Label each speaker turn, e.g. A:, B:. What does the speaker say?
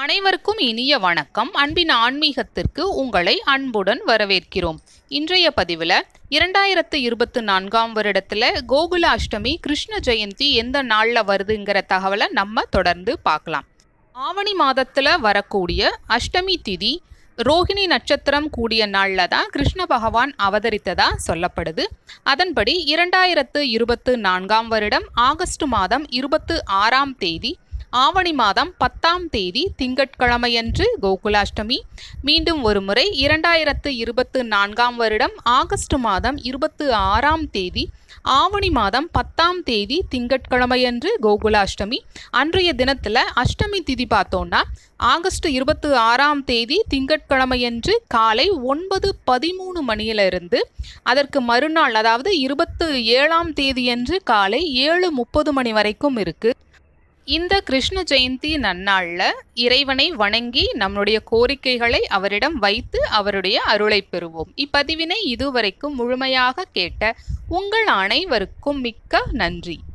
A: அனைவருக்கும் இனிய வணக்கம். அன்பின் ஆன்மீகத்திற்கு உங்களை அன்புடன் வரவேற்கிறோம். இன்றைய பதிவில் 2024 வருடத்தில் கோகுல அஷ்டமி கிருஷ்ண ஜெயந்தி எந்த நாளில் வருதுங்கிற தகவலை நம்ம தொடர்ந்து பார்க்கலாம். ஆவணி மாதத்தில் வரக்கூடிய அஷ்டமி திதி ரோஹிணி நட்சத்திரம் கூடிய நாளில் தான் கிருஷ்ண பகவான் அவதரித்ததா சொல்லப்படுது. அதன்படி 2024 வருடம் ஆகஸ்ட் மாதம் 26ஆம் தேதி ஆவணி மாதம் 10ஆம் தேதி திங்கட்கிழமையன்று கோகுலாஷ்டமி. மீண்டும் ஒரு முறை 2024 வருடம் ஆகஸ்ட் மாதம் 26ஆம் தேதி ஆவணி மாதம் 10ஆம் தேதி திங்கட்கிழமையன்று கோகுலாஷ்டமி. அன்றைய தினத்தில் அஷ்டமி திதி பார்த்தோன்னா ஆகஸ்ட் 26ஆம் தேதி திங்கட்கிழமையன்று காலை 9:13 மணியிலிருந்து அதற்கு மறுநாள் அதாவது 27ஆம் தேதியன்று காலை 7:30 மணி வரைக்கும் இருக்கு. இந்த கிருஷ்ண ஜெயந்தி நன்னாளில் இறைவனை வணங்கி நம்முடைய கோரிக்கைகளை அவரிடம் வைத்து அவருடைய அருளை பெறுவோம். இப்பதிவினை இதுவரைக்கும் முழுமையாக கேட்ட உங்கள் அனைவருக்கும் மிக்க நன்றி.